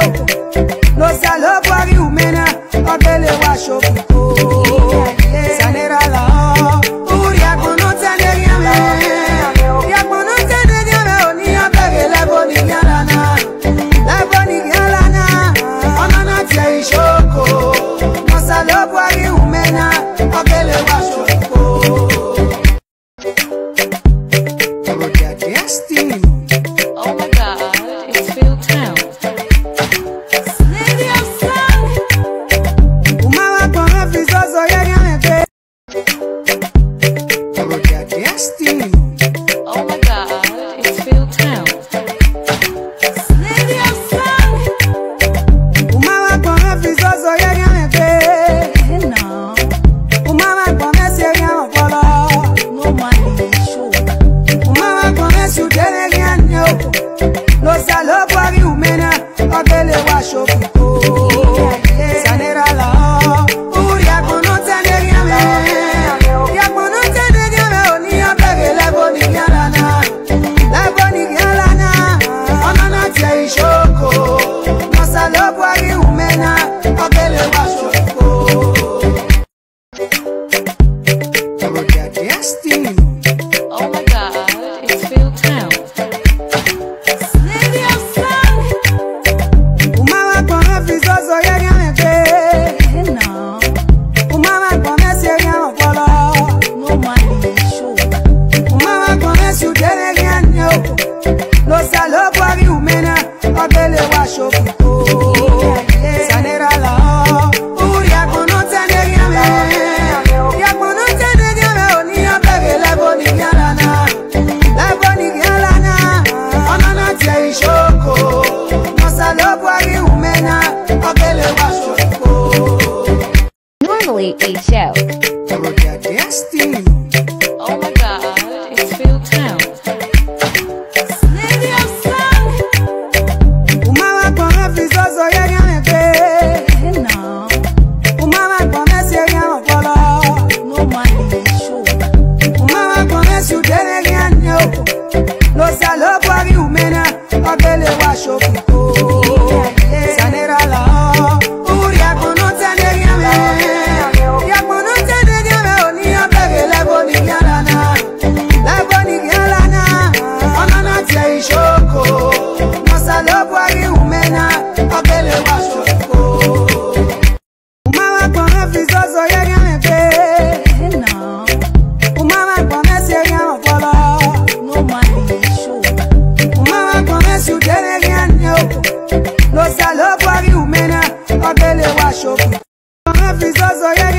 Lo salopari umena, ogele wa shopiko. Sanera la, uria kono taneria me. Ya kono taneria me, oni abege la boni galana. La boni galana, onana tia ishoko. Lo salopari umena, ogele wa shopiko. Destiny. Oh my God, it's Phil Town. Destiny. Oh my God, it's Phil Town. Lo salopari umena, ogele wa shopiko. Sanera la, uria kono taneria me. Ya kono taneria me, oni abege la boni galana. La boni galana, onana tia ishoko. Lo salopari umena, ogele wa shopiko. Destiny. Oh my God, it's Phil Town. Lo salopari umena, ogele wa shopiko. Sanera la, uria kono taneria me. Ya kono taneria me, oni abege la boni galana. La boni galana, onana tia ishoko. Lo salopari umena, ogele wa shopiko. Normally a joke. Destiny. Oh my God, it's Phil Town. Lo salopari umena, ogele wa shopiko. Sanera la, uria kono taneria me. Ya kono taneria me, oni abege la boni galana. La boni galana, onana tia ishoko. Lo salopari umena, ogele wa shopiko. Umama kone fizozo yega mebe. Umama kone seria mafala. Lo salopari umena, ogele wa shopiko.